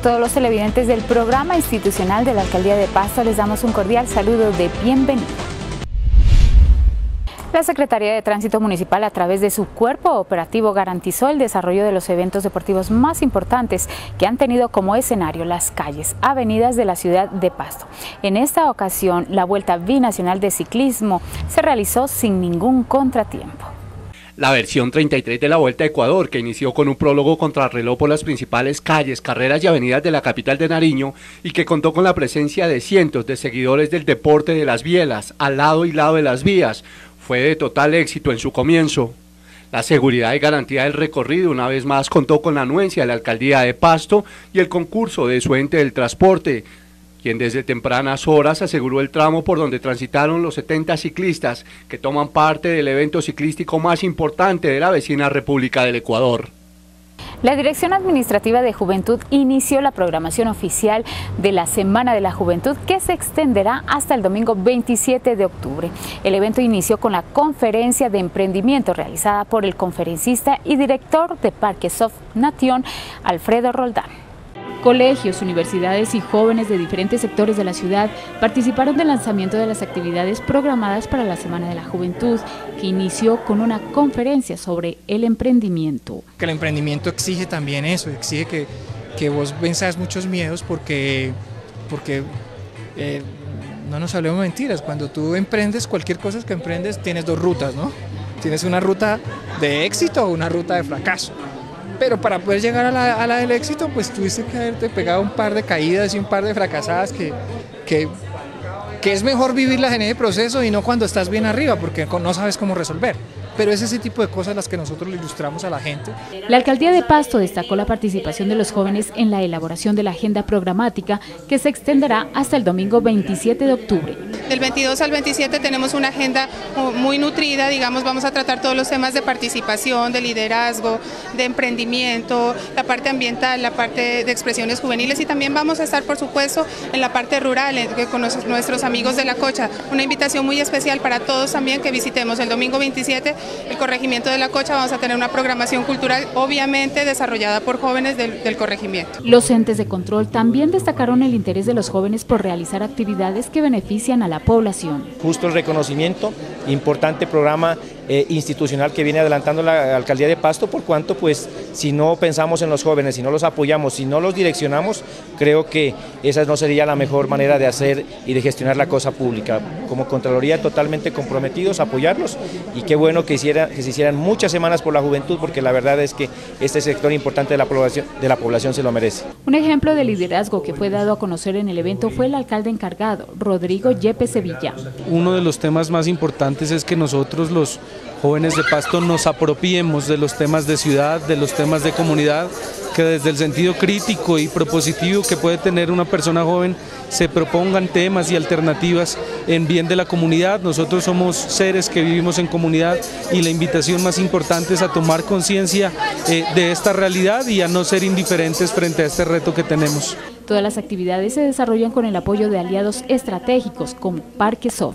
todos los televidentes del programa institucional de la Alcaldía de Pasto, les damos un cordial saludo de bienvenida. La Secretaría de Tránsito Municipal, a través de su cuerpo operativo, garantizó el desarrollo de los eventos deportivos más importantes que han tenido como escenario las calles, avenidas de la ciudad de Pasto. En esta ocasión, la Vuelta Binacional de Ciclismo se realizó sin ningún contratiempo. La versión 33 de la Vuelta a Ecuador, que inició con un prólogo contrarreloj por las principales calles, carreras y avenidas de la capital de Nariño y que contó con la presencia de cientos de seguidores del deporte de las bielas, al lado y lado de las vías, fue de total éxito en su comienzo. La seguridad y garantía del recorrido una vez más contó con la anuencia de la Alcaldía de Pasto y el concurso de su ente del transporte, quien desde tempranas horas aseguró el tramo por donde transitaron los 70 ciclistas que toman parte del evento ciclístico más importante de la vecina República del Ecuador. La Dirección Administrativa de Juventud inició la programación oficial de la Semana de la Juventud, que se extenderá hasta el domingo 27 de octubre. El evento inició con la conferencia de emprendimiento realizada por el conferencista y director de Parquesoft Nation, Alfredo Roldán. Colegios, universidades y jóvenes de diferentes sectores de la ciudad participaron del lanzamiento de las actividades programadas para la Semana de la Juventud, que inició con una conferencia sobre el emprendimiento. Que el emprendimiento exige también eso, exige que vos venzas muchos miedos porque no nos hablemos mentiras, cuando tú emprendes, cualquier cosa que emprendes, tienes dos rutas, ¿no? Tienes una ruta de éxito o una ruta de fracaso. Pero para poder llegar a la del éxito, pues tuviste que haberte pegado un par de caídas y un par de fracasadas que es mejor vivirlas en ese proceso y no cuando estás bien arriba, porque no sabes cómo resolver. Pero es ese tipo de cosas las que nosotros le ilustramos a la gente. La Alcaldía de Pasto destacó la participación de los jóvenes en la elaboración de la agenda programática, que se extenderá hasta el domingo 27 de octubre. Del 22 al 27 tenemos una agenda muy nutrida, digamos, vamos a tratar todos los temas de participación, de liderazgo, de emprendimiento, la parte ambiental, la parte de expresiones juveniles, y también vamos a estar, por supuesto, en la parte rural, con nuestros amigos de La Cocha. Una invitación muy especial para todos también, que visitemos el domingo 27 el corregimiento de La Cocha. Vamos a tener una programación cultural, obviamente desarrollada por jóvenes del corregimiento. Los entes de control también destacaron el interés de los jóvenes por realizar actividades que benefician a la población. Justo el reconocimiento, importante programa institucional que viene adelantando la Alcaldía de Pasto, por cuanto pues si no pensamos en los jóvenes, si no los apoyamos, si no los direccionamos, creo que esa no sería la mejor manera de hacer y de gestionar la cosa pública. Como Contraloría totalmente comprometidos a apoyarlos, y qué bueno que se hicieran muchas semanas por la juventud, porque la verdad es que este sector importante de la población se lo merece. Un ejemplo de liderazgo que fue dado a conocer en el evento fue el alcalde encargado, Rodrigo Yepes Sevilla. Uno de los temas más importantes es que nosotros los jóvenes de Pasto nos apropiemos de los temas de ciudad, de los temas de comunidad, que desde el sentido crítico y propositivo que puede tener una persona joven se propongan temas y alternativas en bien de la comunidad. Nosotros somos seres que vivimos en comunidad y la invitación más importante es a tomar conciencia de esta realidad y a no ser indiferentes frente a este reto que tenemos. Todas las actividades se desarrollan con el apoyo de aliados estratégicos como Parquesoft.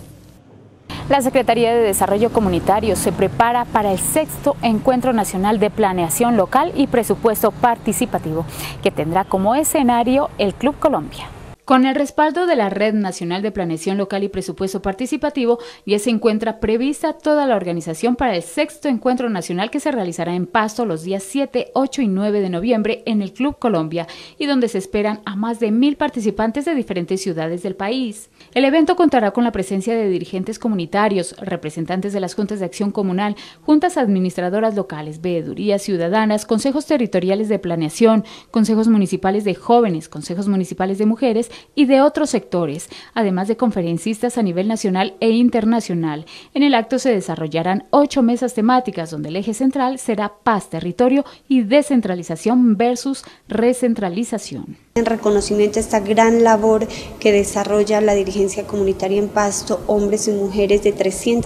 La Secretaría de Desarrollo Comunitario se prepara para el 6º Encuentro Nacional de Planeación Local y Presupuesto Participativo, que tendrá como escenario el Club Colombia. Con el respaldo de la Red Nacional de Planeación Local y Presupuesto Participativo, ya se encuentra prevista toda la organización para el 6º Encuentro Nacional, que se realizará en Pasto los días 7, 8 y 9 de noviembre en el Club Colombia, y donde se esperan a más de 1000 participantes de diferentes ciudades del país. El evento contará con la presencia de dirigentes comunitarios, representantes de las juntas de acción comunal, juntas administradoras locales, veedurías ciudadanas, consejos territoriales de planeación, consejos municipales de jóvenes, consejos municipales de mujeres y de otros sectores, además de conferencistas a nivel nacional e internacional. En el acto se desarrollarán 8 mesas temáticas, donde el eje central será paz, territorio y descentralización versus recentralización. En reconocimiento a esta gran labor que desarrolla la dirigencia comunitaria en Pasto, hombres y mujeres de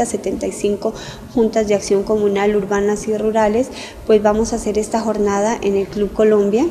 375 juntas de acción comunal urbanas y rurales, pues vamos a hacer esta jornada en el Club Colombia.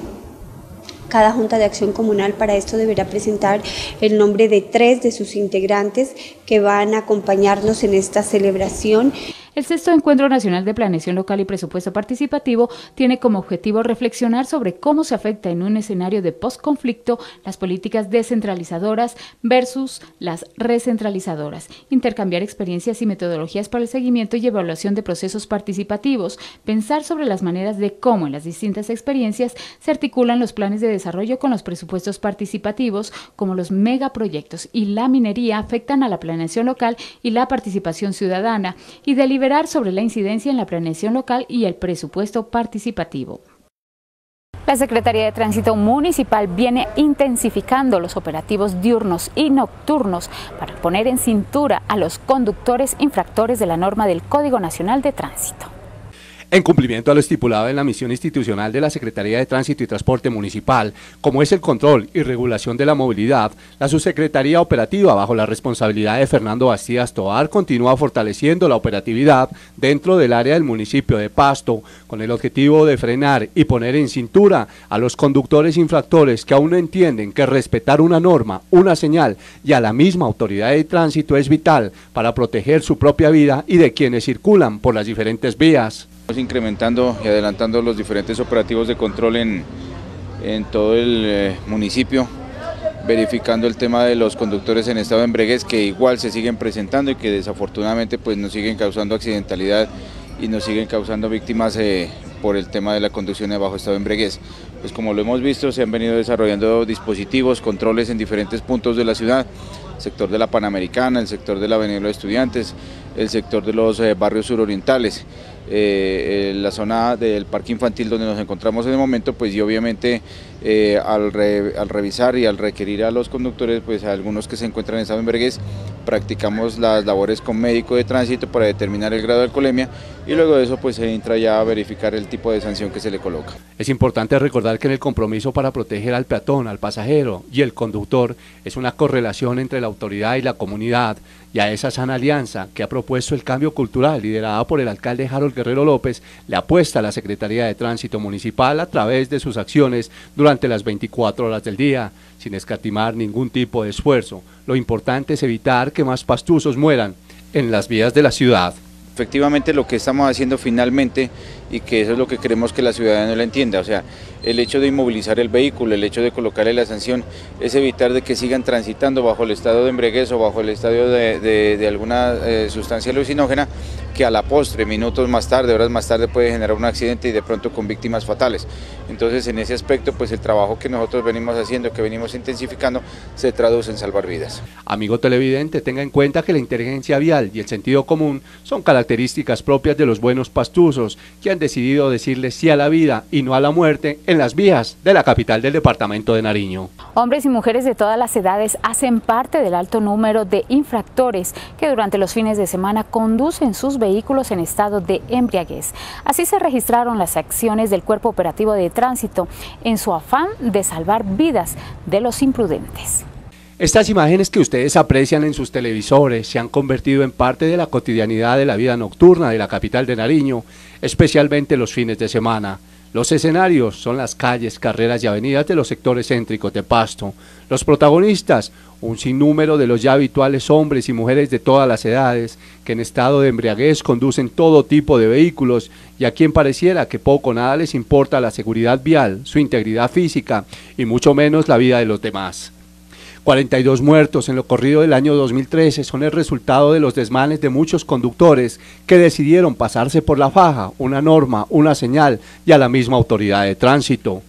Cada Junta de Acción Comunal para esto deberá presentar el nombre de 3 de sus integrantes que van a acompañarnos en esta celebración. El sexto Encuentro Nacional de Planeación Local y Presupuesto Participativo tiene como objetivo reflexionar sobre cómo se afecta en un escenario de postconflicto las políticas descentralizadoras versus las recentralizadoras, intercambiar experiencias y metodologías para el seguimiento y evaluación de procesos participativos, pensar sobre las maneras de cómo en las distintas experiencias se articulan los planes de desarrollo con los presupuestos participativos, como los megaproyectos y la minería afectan a la planeación local y la participación ciudadana, y deliberar sobre la incidencia en la planeación local y el presupuesto participativo. La Secretaría de Tránsito Municipal viene intensificando los operativos diurnos y nocturnos para poner en cintura a los conductores infractores de la norma del Código Nacional de Tránsito. En cumplimiento a lo estipulado en la misión institucional de la Secretaría de Tránsito y Transporte Municipal, como es el control y regulación de la movilidad, la Subsecretaría Operativa, bajo la responsabilidad de Fernando Bastidas Tovar, continúa fortaleciendo la operatividad dentro del área del municipio de Pasto, con el objetivo de frenar y poner en cintura a los conductores infractores que aún no entienden que respetar una norma, una señal y a la misma autoridad de tránsito es vital para proteger su propia vida y de quienes circulan por las diferentes vías. Estamos incrementando y adelantando los diferentes operativos de control en todo el municipio, verificando el tema de los conductores en estado de embriaguez, que igual se siguen presentando y que desafortunadamente pues nos siguen causando accidentalidad y nos siguen causando víctimas por el tema de la conducción bajo estado de embriaguez. Pues como lo hemos visto, se han venido desarrollando dispositivos, controles en diferentes puntos de la ciudad, el sector de la Panamericana, el sector de la Avenida de los Estudiantes, el sector de los barrios surorientales, la zona del parque infantil donde nos encontramos en el momento, pues y obviamente al revisar y al requerir a los conductores, pues a algunos que se encuentran en estado de embriaguez, practicamos las labores con médico de tránsito para determinar el grado de alcoholemia y luego de eso pues se entra ya a verificar el tipo de sanción que se le coloca. Es importante recordar que en el compromiso para proteger al peatón, al pasajero y el conductor es una correlación entre la autoridad y la comunidad, y a esa sana alianza que ha propuesto el cambio cultural liderada por el alcalde Harold Guerrero López, le apuesta a la Secretaría de Tránsito Municipal a través de sus acciones durante las 24 horas del día, sin escatimar ningún tipo de esfuerzo. Lo importante es evitar que más pastusos mueran en las vías de la ciudad. Efectivamente lo que estamos haciendo finalmente, y que eso es lo que queremos que la ciudadanía lo entienda, o sea, el hecho de inmovilizar el vehículo, el hecho de colocarle la sanción, es evitar de que sigan transitando bajo el estado de embriaguez o bajo el estado de alguna sustancia alucinógena, que a la postre, minutos más tarde, horas más tarde, puede generar un accidente y de pronto con víctimas fatales. Entonces en ese aspecto pues el trabajo que nosotros venimos haciendo, que venimos intensificando, se traduce en salvar vidas. Amigo televidente, tenga en cuenta que la inteligencia vial y el sentido común son características propias de los buenos pastuzos que han decidido decirle sí a la vida y no a la muerte en las vías de la capital del departamento de Nariño. Hombres y mujeres de todas las edades hacen parte del alto número de infractores que durante los fines de semana conducen sus vehículos en estado de embriaguez. Así se registraron las acciones del Cuerpo Operativo de Tránsito en su afán de salvar vidas de los imprudentes. Estas imágenes que ustedes aprecian en sus televisores se han convertido en parte de la cotidianidad de la vida nocturna de la capital de Nariño, especialmente los fines de semana. Los escenarios son las calles, carreras y avenidas de los sectores céntricos de Pasto. Los protagonistas, un sinnúmero de los ya habituales hombres y mujeres de todas las edades, que en estado de embriaguez conducen todo tipo de vehículos y a quien pareciera que poco o nada les importa la seguridad vial, su integridad física y mucho menos la vida de los demás. 42 muertos en lo corrido del año 2013 son el resultado de los desmanes de muchos conductores que decidieron pasarse por la faja, una norma, una señal y a la misma autoridad de tránsito.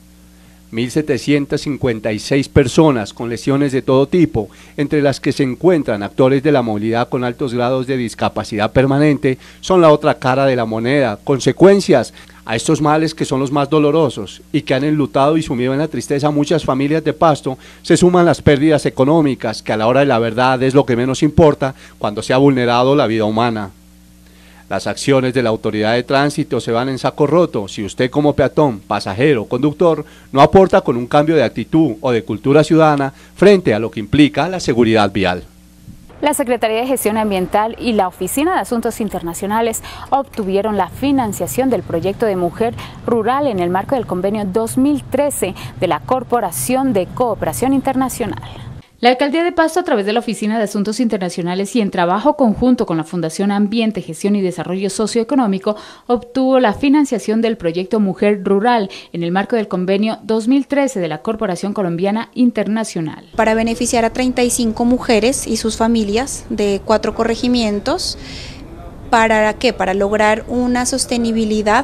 1.756 personas con lesiones de todo tipo, entre las que se encuentran actores de la movilidad con altos grados de discapacidad permanente, son la otra cara de la moneda, consecuencias a estos males que son los más dolorosos y que han enlutado y sumido en la tristeza a muchas familias de Pasto, se suman las pérdidas económicas, que a la hora de la verdad es lo que menos importa cuando se ha vulnerado la vida humana. Las acciones de la autoridad de tránsito se van en saco roto si usted como peatón, pasajero, conductor, no aporta con un cambio de actitud o de cultura ciudadana frente a lo que implica la seguridad vial. La Secretaría de Gestión Ambiental y la Oficina de Asuntos Internacionales obtuvieron la financiación del proyecto de Mujer Rural en el marco del convenio 2013 de la Corporación de Cooperación Internacional. La Alcaldía de Pasto, a través de la Oficina de Asuntos Internacionales y en trabajo conjunto con la Fundación Ambiente, Gestión y Desarrollo Socioeconómico, obtuvo la financiación del proyecto Mujer Rural en el marco del convenio 2013 de la Corporación Colombiana Internacional. Para beneficiar a 35 mujeres y sus familias de 4 corregimientos, ¿para qué? Para lograr una sostenibilidad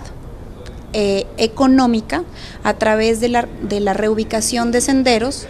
económica a través de la reubicación de senderos.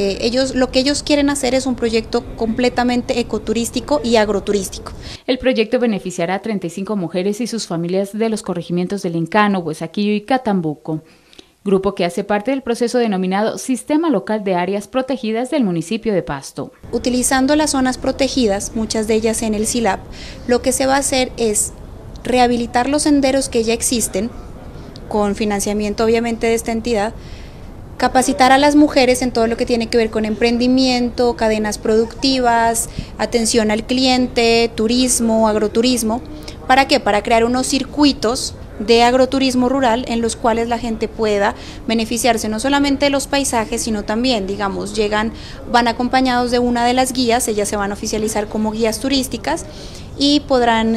Lo que ellos quieren hacer es un proyecto completamente ecoturístico y agroturístico. El proyecto beneficiará a 35 mujeres y sus familias de los corregimientos de Lencano, Huesaquillo y Catambuco, grupo que hace parte del proceso denominado Sistema Local de Áreas Protegidas del municipio de Pasto. Utilizando las zonas protegidas, muchas de ellas en el SILAP, lo que se va a hacer es rehabilitar los senderos que ya existen, con financiamiento obviamente de esta entidad, capacitar a las mujeres en todo lo que tiene que ver con emprendimiento, cadenas productivas, atención al cliente, turismo, agroturismo. ¿Para qué? Para crear unos circuitos de agroturismo rural en los cuales la gente pueda beneficiarse no solamente de los paisajes, sino también, digamos, van acompañados de una de las guías, ellas se van a oficializar como guías turísticas y podrán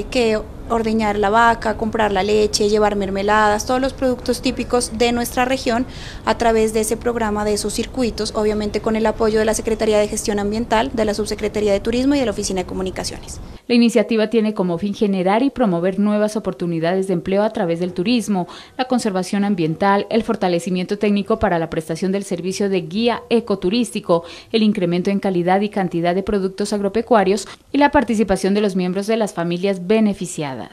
ordeñar la vaca, comprar la leche, llevar mermeladas, todos los productos típicos de nuestra región a través de ese programa, de esos circuitos, obviamente con el apoyo de la Secretaría de Gestión Ambiental, de la Subsecretaría de Turismo y de la Oficina de Comunicaciones. La iniciativa tiene como fin generar y promover nuevas oportunidades de empleo a través del turismo, la conservación ambiental, el fortalecimiento técnico para la prestación del servicio de guía ecoturístico, el incremento en calidad y cantidad de productos agropecuarios y la participación de los miembros de las familias beneficiadas.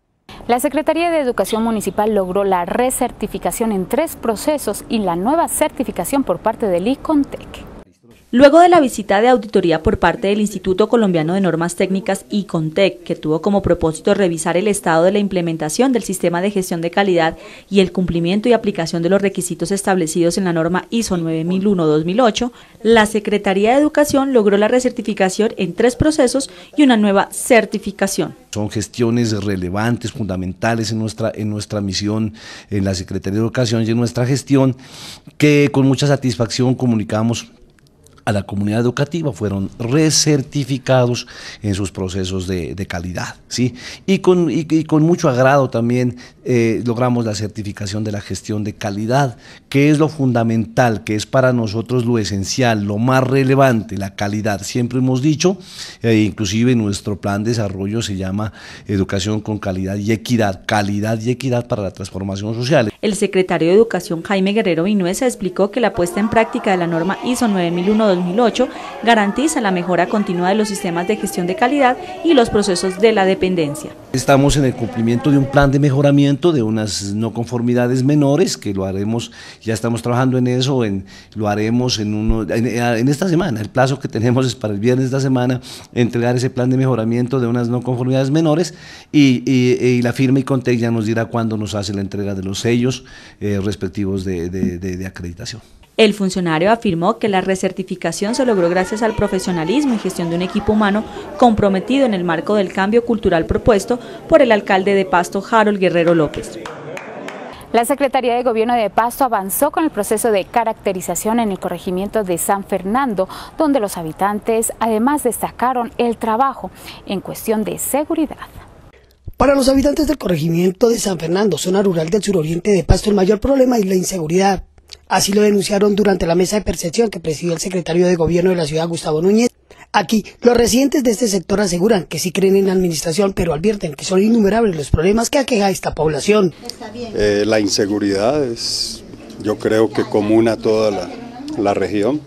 La Secretaría de Educación Municipal logró la recertificación en 3 procesos y la nueva certificación por parte del ICONTEC. Luego de la visita de auditoría por parte del Instituto Colombiano de Normas Técnicas ICONTEC, que tuvo como propósito revisar el estado de la implementación del sistema de gestión de calidad y el cumplimiento y aplicación de los requisitos establecidos en la norma ISO 9001-2008, la Secretaría de Educación logró la recertificación en 3 procesos y una nueva certificación. Son gestiones relevantes, fundamentales en nuestra misión en la Secretaría de Educación y en nuestra gestión, que con mucha satisfacción comunicamos a la comunidad educativa, fueron recertificados en sus procesos de calidad, ¿sí? Y con mucho agrado también logramos la certificación de la gestión de calidad, que es lo fundamental, que es para nosotros lo esencial, lo más relevante, la calidad. Siempre hemos dicho, inclusive nuestro plan de desarrollo se llama Educación con Calidad y Equidad para la transformación social. El secretario de Educación, Jaime Guerrero Vinuesa, explicó que la puesta en práctica de la norma ISO 9001-2008 garantiza la mejora continua de los sistemas de gestión de calidad y los procesos de la dependencia. Estamos en el cumplimiento de un plan de mejoramiento de unas no conformidades menores, que lo haremos, ya estamos trabajando en eso, lo haremos en esta semana. El plazo que tenemos es para el viernes de esta semana entregar ese plan de mejoramiento de unas no conformidades menores y la firma ICONTEC ya nos dirá cuándo nos hace la entrega de los sellos respectivos de acreditación. El funcionario afirmó que la recertificación se logró gracias al profesionalismo y gestión de un equipo humano comprometido en el marco del cambio cultural propuesto por el alcalde de Pasto, Harold Guerrero López. La Secretaría de Gobierno de Pasto avanzó con el proceso de caracterización en el corregimiento de San Fernando, donde los habitantes además destacaron el trabajo en cuestión de seguridad. Para los habitantes del corregimiento de San Fernando, zona rural del suroriente de Pasto, el mayor problema es la inseguridad. Así lo denunciaron durante la mesa de percepción que presidió el secretario de Gobierno de la ciudad, Gustavo Núñez. Aquí, los residentes de este sector aseguran que sí creen en la administración, pero advierten que son innumerables los problemas que aqueja a esta población. La inseguridad es, yo creo que común a toda la región.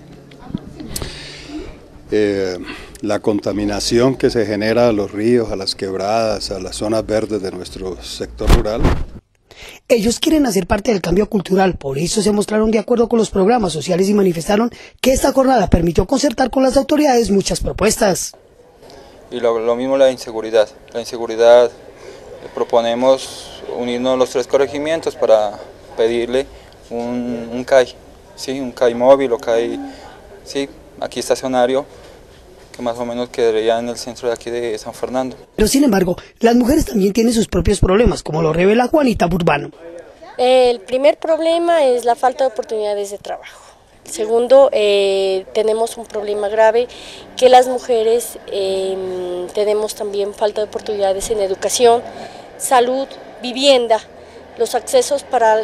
La contaminación que se genera a los ríos, a las quebradas, a las zonas verdes de nuestro sector rural. Ellos quieren hacer parte del cambio cultural, por eso se mostraron de acuerdo con los programas sociales y manifestaron que esta jornada permitió concertar con las autoridades muchas propuestas. Y lo mismo la inseguridad. Proponemos unirnos los 3 corregimientos para pedirle un CAI, ¿sí? Un CAI móvil o CAI, sí, aquí estacionario, que más o menos quedaría en el centro de aquí de San Fernando. Pero sin embargo, las mujeres también tienen sus propios problemas, como lo revela Juanita Burbano. El primer problema es la falta de oportunidades de trabajo. El Segundo, tenemos un problema grave que las mujeres tenemos también falta de oportunidades en educación, salud, vivienda. Los accesos para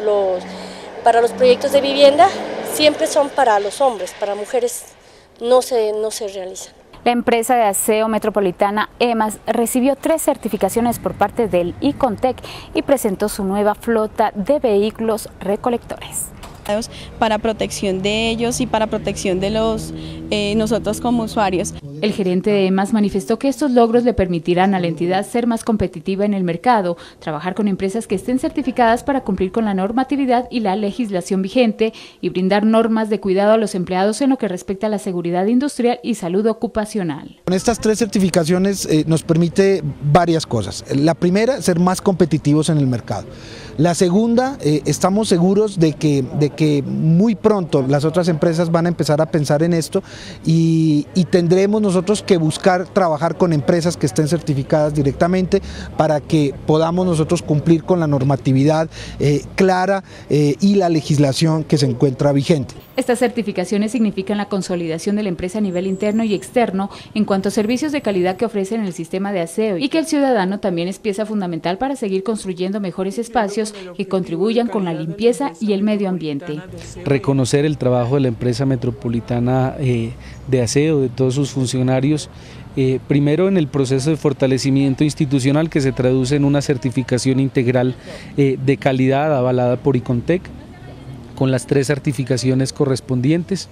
los proyectos de vivienda siempre son para los hombres, para mujeres no se realizan. La empresa de aseo metropolitana EMAS recibió 3 certificaciones por parte del ICONTEC y presentó su nueva flota de vehículos recolectores. Para protección de ellos y para protección de nosotros como usuarios. El gerente de EMAS manifestó que estos logros le permitirán a la entidad ser más competitiva en el mercado, trabajar con empresas que estén certificadas para cumplir con la normatividad y la legislación vigente y brindar normas de cuidado a los empleados en lo que respecta a la seguridad industrial y salud ocupacional. Con estas 3 certificaciones nos permite varias cosas. La primera, ser más competitivos en el mercado. La segunda, estamos seguros de que muy pronto las otras empresas van a empezar a pensar en esto y tendremos nosotros que buscar trabajar con empresas que estén certificadas directamente para que podamos nosotros cumplir con la normatividad clara y la legislación que se encuentra vigente. Estas certificaciones significan la consolidación de la empresa a nivel interno y externo en cuanto a servicios de calidad que ofrecen el sistema de aseo y que el ciudadano también es pieza fundamental para seguir construyendo mejores espacios que contribuyan con la limpieza y el medio ambiente. Reconocer el trabajo de la empresa metropolitana de aseo, de todos sus funcionarios, primero en el proceso de fortalecimiento institucional que se traduce en una certificación integral de calidad avalada por ICONTEC, con las 3 certificaciones correspondientes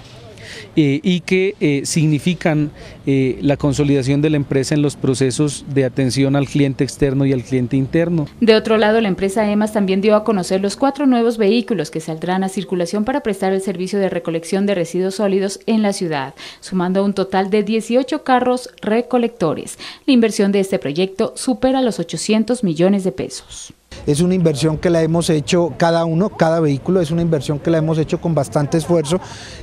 y que significan la consolidación de la empresa en los procesos de atención al cliente externo y al cliente interno. De otro lado, la empresa EMAS también dio a conocer los 4 nuevos vehículos que saldrán a circulación para prestar el servicio de recolección de residuos sólidos en la ciudad, sumando un total de 18 carros recolectores. La inversión de este proyecto supera los 800 millones de pesos. Es una inversión que la hemos hecho cada vehículo, es una inversión que la hemos hecho con bastante esfuerzo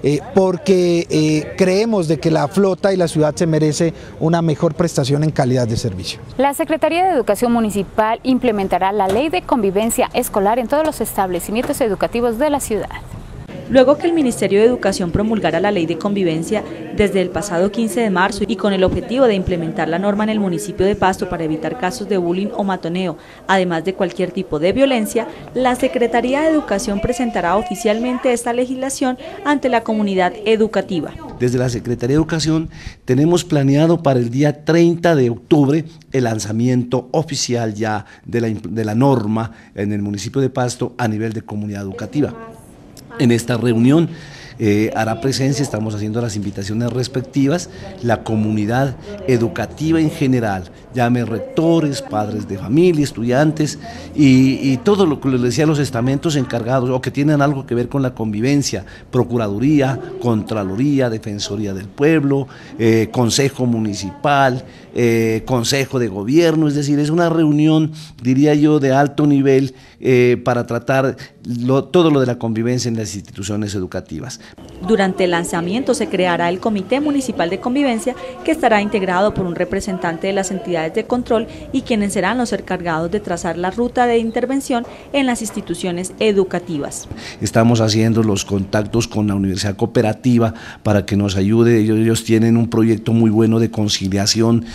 porque creemos de que la flota y la ciudad se merece una mejor prestación en calidad de servicio. La Secretaría de Educación Municipal implementará la Ley de Convivencia Escolar en todos los establecimientos educativos de la ciudad. Luego que el Ministerio de Educación promulgara la Ley de Convivencia desde el pasado 15 de marzo y con el objetivo de implementar la norma en el municipio de Pasto para evitar casos de bullying o matoneo, además de cualquier tipo de violencia, la Secretaría de Educación presentará oficialmente esta legislación ante la comunidad educativa. Desde la Secretaría de Educación tenemos planeado para el día 30 de octubre el lanzamiento oficial ya de la norma en el municipio de Pasto a nivel de comunidad educativa. En esta reunión hará presencia, estamos haciendo las invitaciones respectivas, la comunidad educativa en general, llame rectores, padres de familia, estudiantes y todo lo que les decía, los estamentos encargados o que tienen algo que ver con la convivencia, Procuraduría, Contraloría, Defensoría del Pueblo, Consejo Municipal, Consejo de Gobierno, es decir, es una reunión, diría yo, de alto nivel para tratar todo lo de la convivencia en las instituciones educativas. Durante el lanzamiento se creará el Comité Municipal de Convivencia, que estará integrado por un representante de las entidades de control y quienes serán los encargados de trazar la ruta de intervención en las instituciones educativas. Estamos haciendo los contactos con la Universidad Cooperativa para que nos ayude, ellos tienen un proyecto muy bueno de conciliación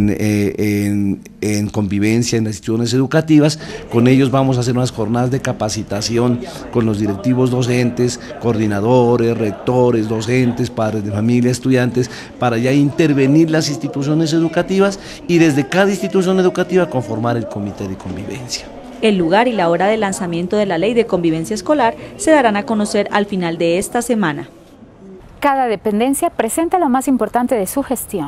en convivencia en las instituciones educativas, con ellos vamos a hacer unas jornadas de capacitación con los directivos docentes, coordinadores, rectores, docentes, padres de familia, estudiantes, para ya intervenir las instituciones educativas y desde cada institución educativa conformar el comité de convivencia. El lugar y la hora de lanzamiento de la Ley de Convivencia Escolar se darán a conocer al final de esta semana. Cada dependencia presenta lo más importante de su gestión.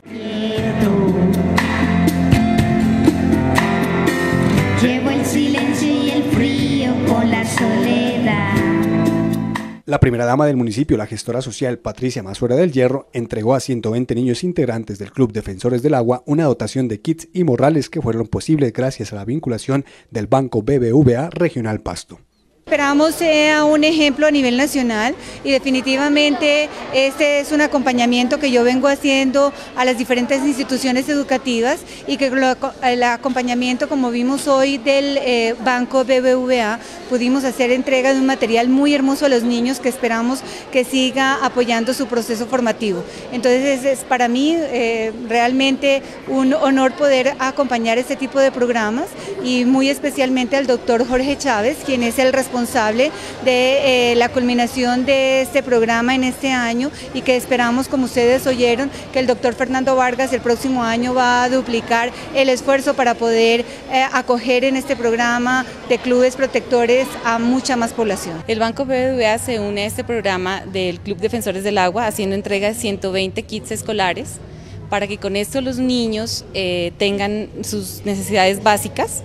Llevo el silencio y el frío con la soledad. La primera dama del municipio, la gestora social Patricia Masuera del Hierro, entregó a 120 niños integrantes del Club Defensores del Agua una dotación de kits y morrales que fueron posibles gracias a la vinculación del Banco BBVA Regional Pasto. esperamos sea un ejemplo a nivel nacional y definitivamente este es un acompañamiento que yo vengo haciendo a las diferentes instituciones educativas y que el acompañamiento, como vimos hoy del Banco BBVA, pudimos hacer entrega de un material muy hermoso a los niños que esperamos que siga apoyando su proceso formativo. Entonces es para mí realmente un honor poder acompañar este tipo de programas y muy especialmente al doctor Jorge Chávez, quien es el responsable de la culminación de este programa en este año y que esperamos, como ustedes oyeron, que el doctor Fernando Vargas el próximo año va a duplicar el esfuerzo para poder acoger en este programa de clubes protectores a mucha más población. El Banco BBVA se une a este programa del Club Defensores del Agua haciendo entrega de 120 kits escolares para que con esto los niños tengan sus necesidades básicas.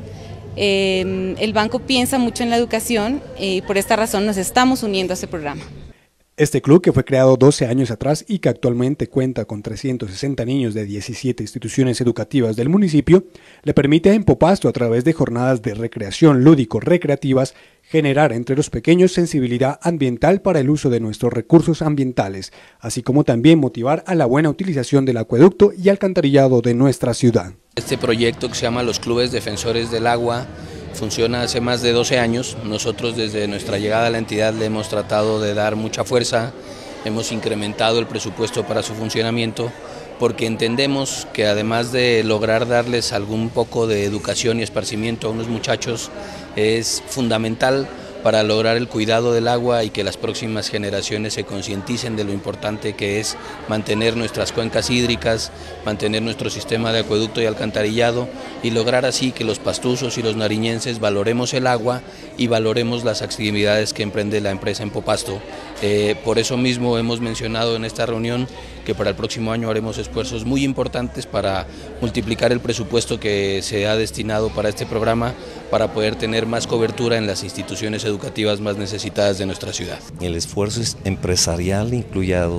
El banco piensa mucho en la educación y por esta razón nos estamos uniendo a este programa. Este club, que fue creado 12 años atrás y que actualmente cuenta con 360 niños de 17 instituciones educativas del municipio, le permite a Empopasto, a través de jornadas de recreación lúdico-recreativas, generar entre los pequeños sensibilidad ambiental para el uso de nuestros recursos ambientales, así como también motivar a la buena utilización del acueducto y alcantarillado de nuestra ciudad. Este proyecto, que se llama los Clubes Defensores del Agua, funciona hace más de 12 años. Nosotros desde nuestra llegada a la entidad le hemos tratado de dar mucha fuerza, hemos incrementado el presupuesto para su funcionamiento, porque entendemos que además de lograr darles algún poco de educación y esparcimiento a unos muchachos, es fundamental para lograr el cuidado del agua y que las próximas generaciones se concienticen de lo importante que es mantener nuestras cuencas hídricas, mantener nuestro sistema de acueducto y alcantarillado y lograr así que los pastuzos y los nariñenses valoremos el agua y valoremos las actividades que emprende la empresa Empopasto. Por eso mismo hemos mencionado en esta reunión que para el próximo año haremos esfuerzos muy importantes para multiplicar el presupuesto que se ha destinado para este programa para poder tener más cobertura en las instituciones educativas más necesitadas de nuestra ciudad. El esfuerzo empresarial incluye a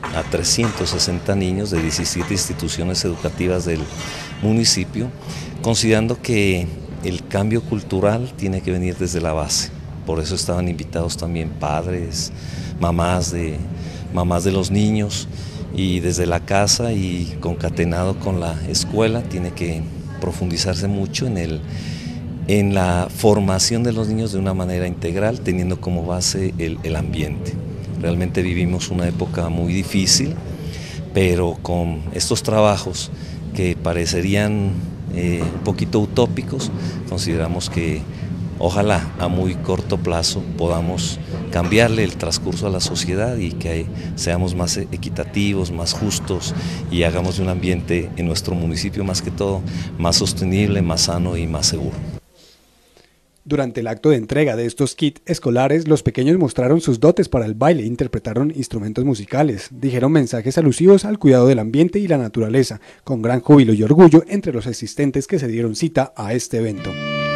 360 niños de 17 instituciones educativas del municipio, considerando que el cambio cultural tiene que venir desde la base. Por eso estaban invitados también padres, mamás de los niños, y desde la casa y concatenado con la escuela tiene que profundizarse mucho en la formación de los niños de una manera integral, teniendo como base el ambiente. Realmente vivimos una época muy difícil, pero con estos trabajos que parecerían un poquito utópicos, consideramos que ojalá a muy corto plazo podamos cambiarle el transcurso a la sociedad y que seamos más equitativos, más justos y hagamos de un ambiente en nuestro municipio más que todo más sostenible, más sano y más seguro. Durante el acto de entrega de estos kits escolares, los pequeños mostraron sus dotes para el baile, interpretaron instrumentos musicales, dijeron mensajes alusivos al cuidado del ambiente y la naturaleza, con gran júbilo y orgullo entre los asistentes que se dieron cita a este evento.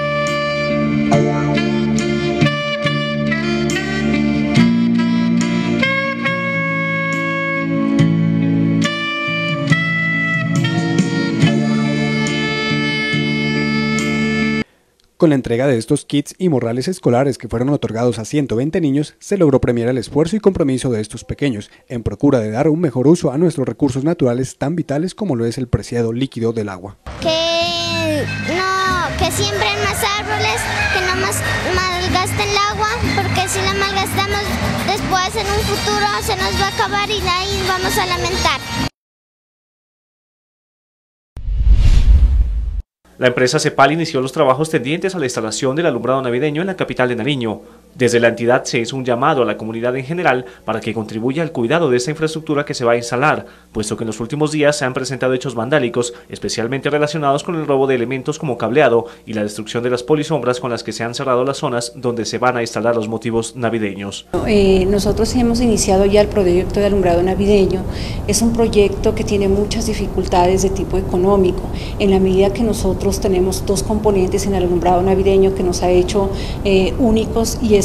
Con la entrega de estos kits y morrales escolares que fueron otorgados a 120 niños, se logró premiar el esfuerzo y compromiso de estos pequeños, en procura de dar un mejor uso a nuestros recursos naturales tan vitales como lo es el preciado líquido del agua. Que siembren más árboles, que no más malgasten el agua, porque si la malgastamos después en un futuro se nos va a acabar y ahí vamos a lamentar. La empresa Cepal inició los trabajos tendientes a la instalación del alumbrado navideño en la capital de Nariño. Desde la entidad se hizo un llamado a la comunidad en general para que contribuya al cuidado de esta infraestructura que se va a instalar, puesto que en los últimos días se han presentado hechos vandálicos, especialmente relacionados con el robo de elementos como cableado y la destrucción de las polisombras con las que se han cerrado las zonas donde se van a instalar los motivos navideños. Nosotros hemos iniciado ya el proyecto de alumbrado navideño. Es un proyecto que tiene muchas dificultades de tipo económico, en la medida que nosotros tenemos dos componentes en el alumbrado navideño que nos ha hecho únicos, y es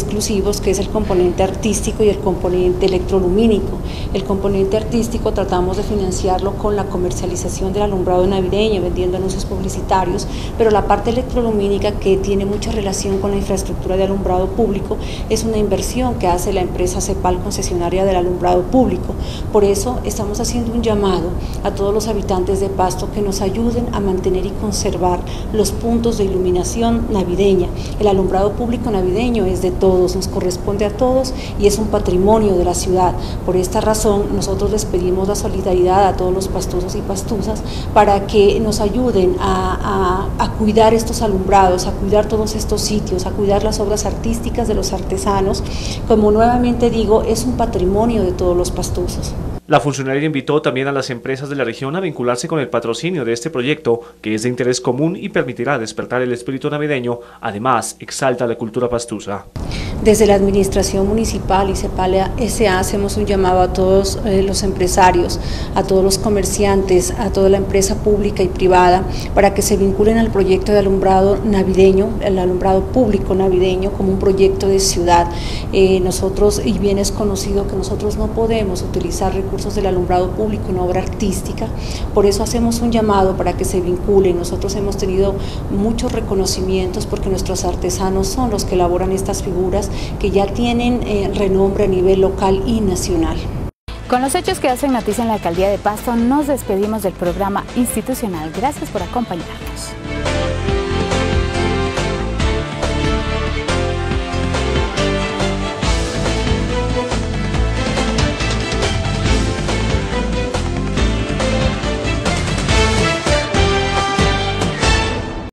exclusivos, que es el componente artístico y el componente electrolumínico. El componente artístico tratamos de financiarlo con la comercialización del alumbrado navideño, vendiendo anuncios publicitarios, pero la parte electrolumínica, que tiene mucha relación con la infraestructura de alumbrado público, es una inversión que hace la empresa CEPAL, concesionaria del alumbrado público. Por eso estamos haciendo un llamado a todos los habitantes de Pasto que nos ayuden a mantener y conservar los puntos de iluminación navideña. El alumbrado público navideño es de todos, nos corresponde a todos y es un patrimonio de la ciudad. Por esta razón nosotros les pedimos la solidaridad a todos los pastusos y pastuzas para que nos ayuden a cuidar estos alumbrados, a cuidar todos estos sitios, a cuidar las obras artísticas de los artesanos. Como nuevamente digo, es un patrimonio de todos los pastuzos. La funcionaria invitó también a las empresas de la región a vincularse con el patrocinio de este proyecto, que es de interés común y permitirá despertar el espíritu navideño. Además, exalta la cultura pastusa. Desde la administración municipal y CEPAL S.A. hacemos un llamado a todos los empresarios, a todos los comerciantes, a toda la empresa pública y privada, para que se vinculen al proyecto de alumbrado navideño, el alumbrado público navideño, como un proyecto de ciudad. Nosotros, y bien es conocido que nosotros no podemos utilizar recursos del alumbrado público en obra artística, por eso hacemos un llamado para que se vinculen. Nosotros hemos tenido muchos reconocimientos porque nuestros artesanos son los que elaboran estas figuras que ya tienen renombre a nivel local y nacional. Con los hechos que hacen noticia en la Alcaldía de Pasto, nos despedimos del programa institucional. Gracias por acompañarnos.